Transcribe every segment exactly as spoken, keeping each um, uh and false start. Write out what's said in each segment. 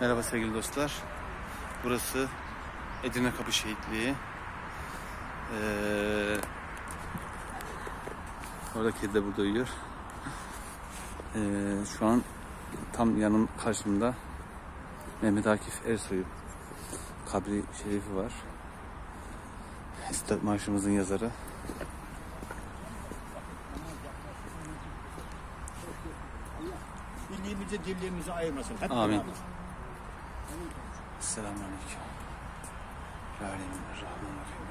Merhaba sevgili dostlar. Burası Edirne Kapı Şehitliği. Ee, orada kedi de burada uyuyor. Ee, şu an tam yanım karşımda Mehmet Akif Ersoy'un kabri şerifi var. İstiklal Marşımızın yazarı. Birliğimizi, dirliğimizi ayırmasın. Hep Amin. beraber. Selamünaleyküm. Bismillahirrahmanirrahim.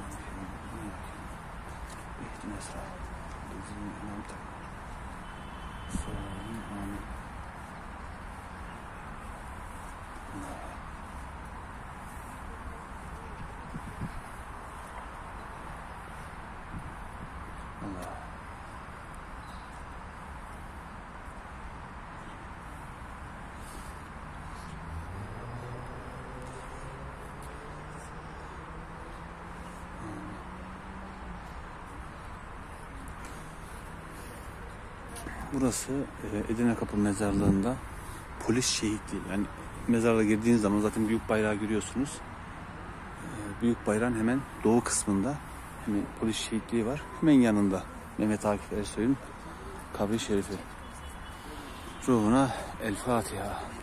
İhdina sıratal lezîne en'amte aleyhim. Amin. Allah. Burası Edirne Kapı Mezarlığı'nda polis şehitliği. Yani mezarlığa girdiğiniz zaman zaten büyük bayrağı görüyorsunuz. Büyük bayrağın hemen doğu kısmında hemen polis şehitliği var. Hemen yanında Mehmet Akif Ersoy'un kabri şerifi. Ruhuna El Fatiha.